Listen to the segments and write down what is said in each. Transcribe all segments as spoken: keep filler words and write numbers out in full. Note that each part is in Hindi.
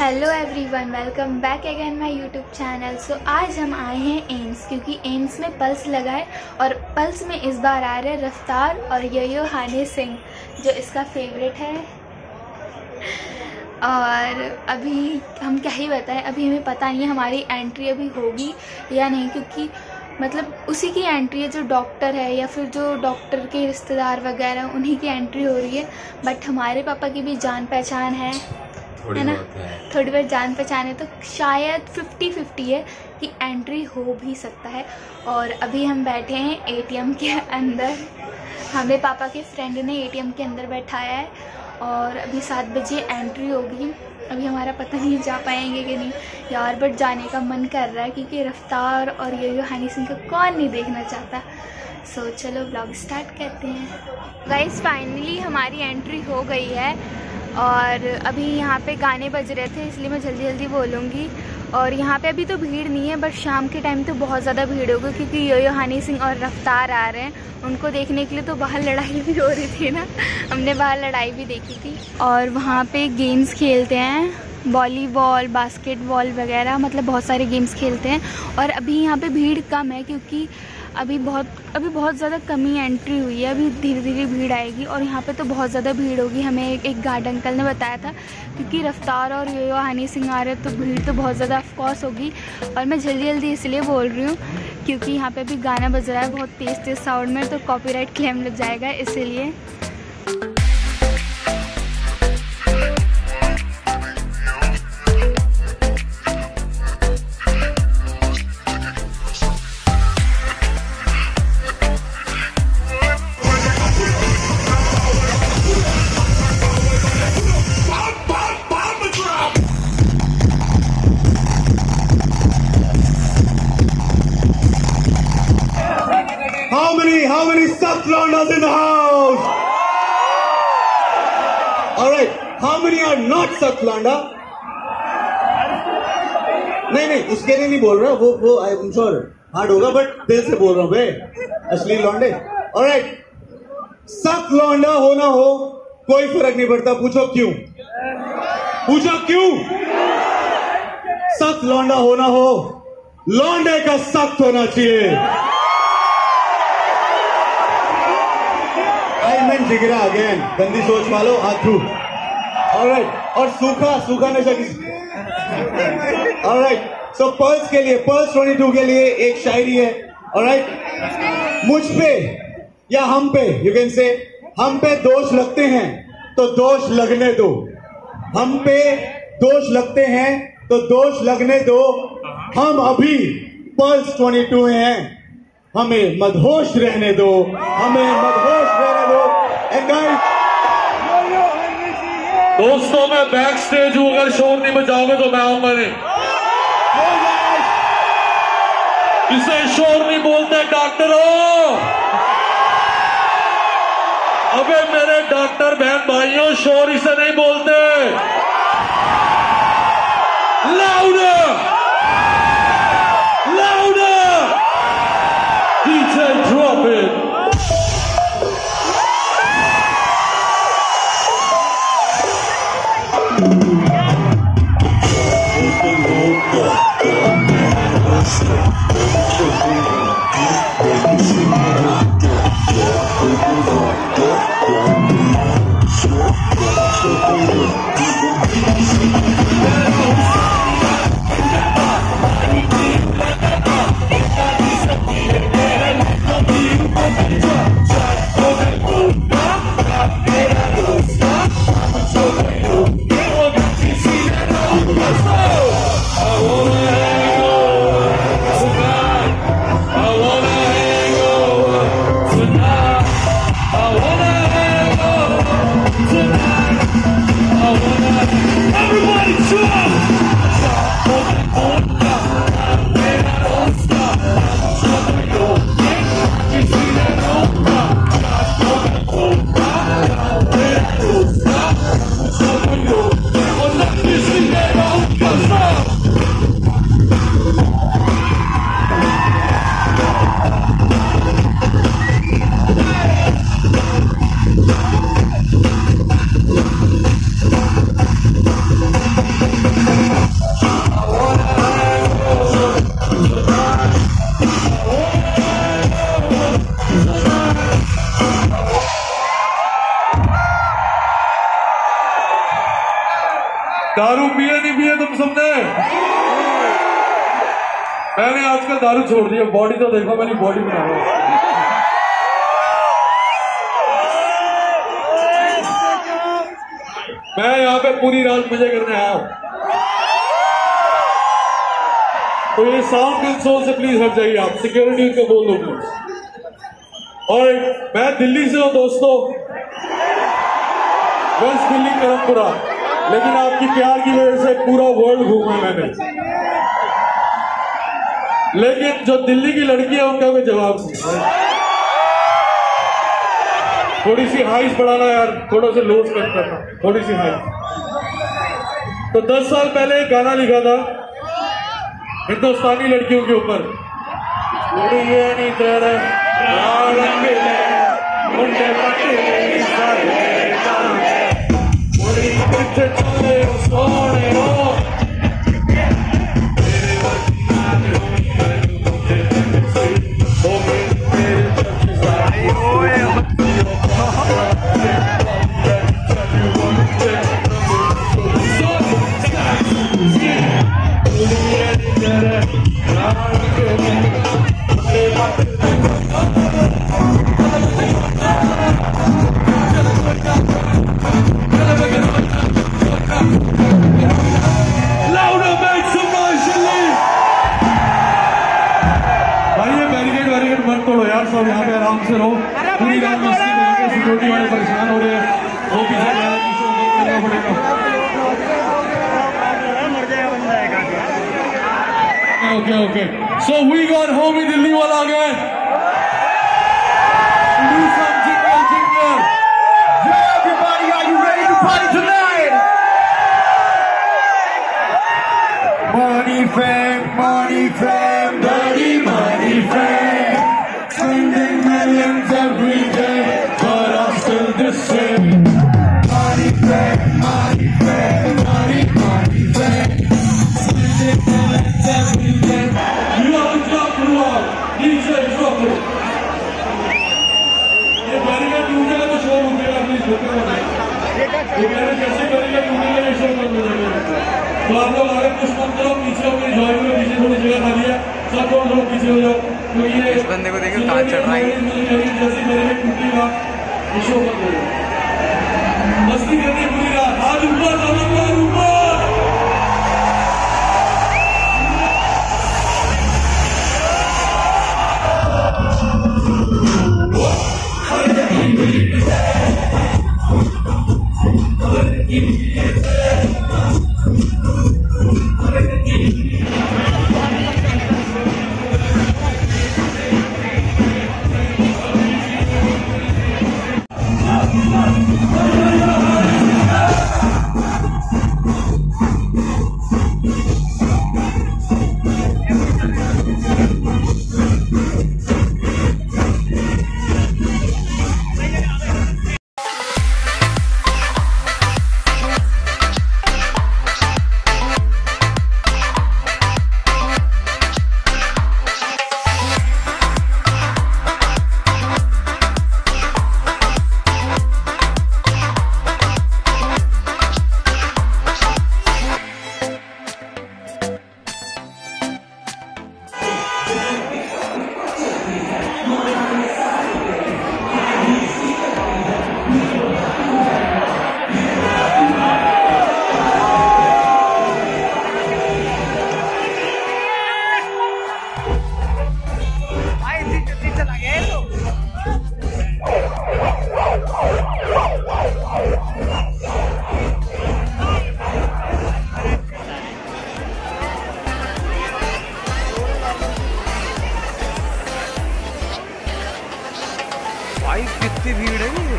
Hello everyone, welcome back again my YouTube channel. So आज हम आए हैं एम्स, क्योंकि एम्स में पल्स लगाए और पल्स में इस बार आ रहे रफ्तार और यो-यो हनी सिंह, जो इसका फेवरेट है। और अभी हम क्या ही बताएं, अभी हमें पता नहीं है हमारी एंट्री अभी होगी या नहीं, क्योंकि मतलब उसी की एंट्री है जो डॉक्टर है या फिर जो डॉक्टर के रिश्तेदार वगैरह, उन्हीं की एंट्री हो रही है। बट हमारे पापा की भी जान पहचान है है ना, थोड़ी बहुत जान पहचान है, तो शायद फिफ्टी फिफ्टी है कि एंट्री हो भी सकता है। और अभी हम बैठे हैं एटीएम के अंदर, हमें पापा के फ्रेंड ने एटीएम के अंदर बैठाया है और अभी सात बजे एंट्री होगी। अभी हमारा पता नहीं जा पाएंगे कि नहीं यार, बट जाने का मन कर रहा है क्योंकि रफ्तार और यो-यो हनी सिंह को कौन नहीं देखना चाहता। सो so, चलो ब्लॉग स्टार्ट करते हैं। गाइस फाइनली हमारी एंट्री हो गई है और अभी यहाँ पे गाने बज रहे थे, इसलिए मैं जल्दी जल्दी बोलूँगी। और यहाँ पे अभी तो भीड़ नहीं है, बट शाम के टाइम तो बहुत ज़्यादा भीड़ होगी, क्योंकि यो-यो हनी सिंह और रफ्तार आ रहे हैं। उनको देखने के लिए तो बाहर लड़ाई भी हो रही थी ना, हमने बाहर लड़ाई भी देखी थी। और वहाँ पे गेम्स खेलते हैं, वॉलीबॉल, बास्केटबॉल वगैरह, मतलब बहुत सारे गेम्स खेलते हैं। और अभी यहाँ पे भीड़ कम है, क्योंकि अभी बहुत अभी बहुत ज़्यादा कमी एंट्री हुई है। अभी धीरे धीरे भीड़ आएगी और यहाँ पे तो बहुत ज़्यादा भीड़ होगी, हमें एक, एक गार्ड अंकल ने बताया था, क्योंकि रफ्तार और यो-यो हनी सिंह आ रहे हैं तो भीड़ तो बहुत ज़्यादा ऑफकोर्स होगी। और मैं जल्दी जल्दी इसलिए बोल रही हूँ क्योंकि यहाँ पे अभी गाना बज रहा है बहुत तेज़ तेज़ साउंड में, तो कॉपीराइट क्लेम लग जाएगा, इसीलिए। How many, how many suck Londas in the house? Alright, how many are not suck Londa? नहीं नहीं उसके लिए नहीं बोल रहा, वो वो आई एम श्योर हार्ड होगा, बट दिल से बोल रहा हूँ बे, असली लौंडे। Alright, सक लौंडा हो ना हो कोई फर्क नहीं पड़ता, पूछो क्यों, पूछो क्यों। सक लौंडा हो ना हो, लौंडे का सख्त होना चाहिए। जिगरा अगेन, गंदी सोच वालों आथू। ऑलराइट, और सूखा सूखा नशा किसी। ऑलराइट, सो पल्स के लिए, पल्स बाईस के लिए एक शायरी है। ऑलराइट, मुझ पे या हम पे, यू कैन से, हम पे दोष लगते हैं तो दोष लगने दो, हम पे दोष लगते हैं तो दोष लगने दो, हम अभी पल्स बाईस में हैं, हमें मदहोश रहने दो, हमें मदहोश रहने दो। दोस्तों मैं बैक स्टेज हूं, अगर शोर नहीं बजाओगे तो मैं आऊंगा नहीं। इसे शोर नहीं बोलते डॉक्टरों। अबे मेरे डॉक्टर बहन भाइयों, शोर इसे नहीं बोलते। Louder louder DJ drop it. दारू पिए नहीं पिए तुम सबने? मैंने आजकल दारू छोड़ दिया, बॉडी तो देखो, मेरी बॉडी बना रहा हूं। मैं यहाँ पे पूरी रात मजे करने आया हूं, तो ये साउंड कंसोल से प्लीज हट जाइए आप, सिक्योरिटी को बोल दो प्लीज। और मैं दिल्ली से हूं दोस्तों, वेस्ट दिल्ली करमपुरा, लेकिन आपकी प्यार की वजह से पूरा वर्ल्ड घूमा मैंने। लेकिन जो दिल्ली की लड़की है उनका कोई जवाब नहीं। थोड़ी सी हाइट बढ़ाना यार, थोड़ा सा लोज कट करना, थोड़ी सी हाइट। तो दस साल पहले एक गाना लिखा था हिंदुस्तानी लड़कियों के ऊपर, सब यहाँ पे आराम से रहो, पूरी रात मस्ती करेंगे, सिक्योरिटी वाले परेशान हो रहे हैं, वो पीछे करना पड़ेगा। Okay okay, so we got homie Delhi वाला again, do some jingle jingle, yeah everybody, are you ready to party tonight? Money fame, money fame, dirty money fame. Spending millions every day, but I'm still the same. Money fame, money fame, money, money fame. Spending millions every day. You have to drop the wall, D J drop it. ये बैरिकेड टूटेगा तो शो रुकेगा, प्लीज रुके मत। ये मैंने कैसे बैरिकेड टूटेगा ये शो बंद हो जाएगा। तो आप लोग आगे कुछ मत करो, पीछे होकर एंजॉय करो, पीछे थोड़ी जगह खाली है, सब लोग लोग पीछे हो जाओ। तो ये इस बंदे को देखो कहाँ चढ़ रहा है। जैसे मेरे टूटेगा ये शो बंद हो जाएगा। मस्ती करनी पूरी रात, आज ऊपर ऊपर ऊपर। भाई कितनी भीड़ है ये।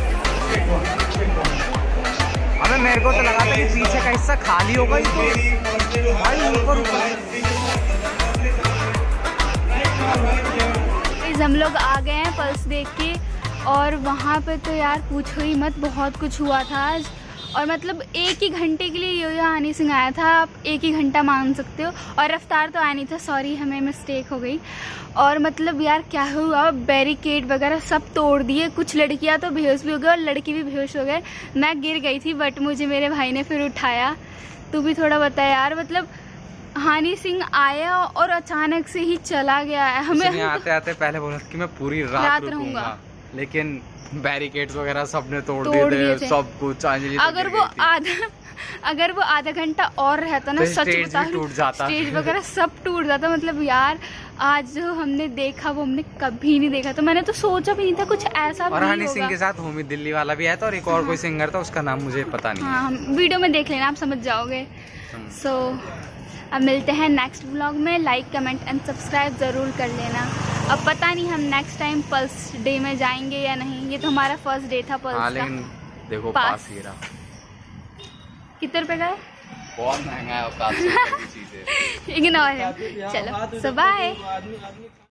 अबे मेरे को तो लगा था कि पीछे का हिस्सा खाली होगा ही, तो भाई ऊपर हम लोग आ गए हैं पल्स देख के, और वहाँ पे तो यार पूछो ही मत, बहुत कुछ हुआ था आज। और मतलब एक ही घंटे के लिए यो यो हनी सिंह आया था, आप एक ही घंटा मान सकते हो। और रफ्तार तो आया नहीं था, सॉरी हमें मिस्टेक हो गई। और मतलब यार क्या हुआ, बैरिकेड वगैरह सब तोड़ दिए, कुछ लड़कियां तो बेहोश भी हो गए और लड़के भी बेहोश हो गए। मैं गिर गई थी बट मुझे मेरे भाई ने फिर उठाया। तू भी थोड़ा बता यार, मतलब हनी सिंह आया और अचानक से ही चला गया है। हमें आते आते पहले बोला कि मैं पूरी रात, रात रुकूंगा, लेकिन बैरिकेड्स वगैरह सबने तोड़, तोड़ दिए दिए थे थे। सब कुछ। अगर वो आधा अगर वो आधा घंटा और रहता ना, तो सच स्टेज बता भी टूट जाता। स्टेज वगैरह सब टूट जाता। मतलब यार आज जो हमने देखा वो हमने कभी नहीं देखा, तो मैंने तो सोचा भी नहीं था कुछ ऐसा और भी हनी सिंह होगा। के साथ होमी दिल्ली वाला भी आया था और एक और कोई सिंगर था, उसका नाम मुझे पता नहीं। हाँ, हम वीडियो में देख लेना, आप समझ जाओगे। सो अब मिलते हैं नेक्स्ट व्लॉग में। लाइक कमेंट एंड सब्सक्राइब ज़रूर कर लेना। अब पता नहीं हम नेक्स्ट टाइम पल्स डे में जाएंगे या नहीं, ये तो हमारा फर्स्ट डे था पल्स हाँ, का। लेकिन देखो पास। पास ही रहा। कितने रुपए का है? बहुत महंगा है और काफी चीजें। इग्नोर है। चलो सो बाय।